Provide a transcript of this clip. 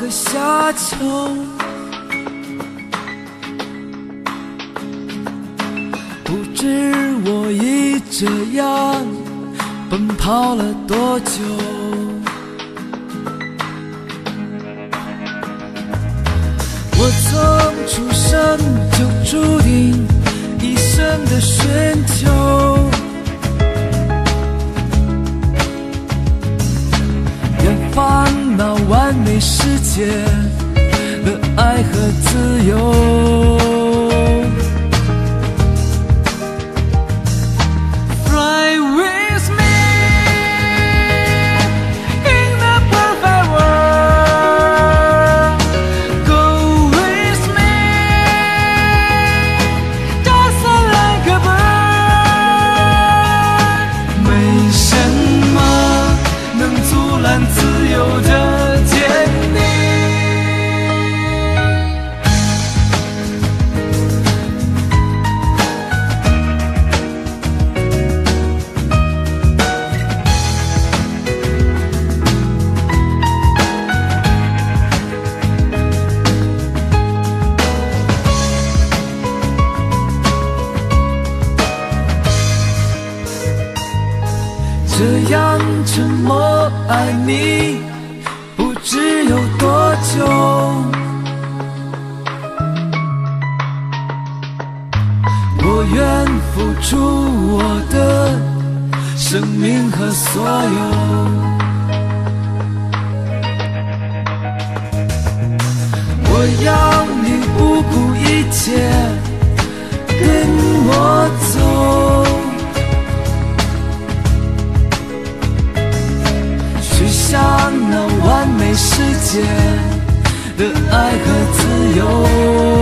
和夏秋，不知我已这样奔跑了多久。我从出生就注定一生的寻求，远方那完美世界的爱和自由。Fly with me in the perfect world. Go with me, just like a bird. 没什么能阻拦自由的坚定。这样沉默爱你不知有多久，我愿付出我的生命和所有。我要你不顾一切跟我走，向那完美世界的爱和自由。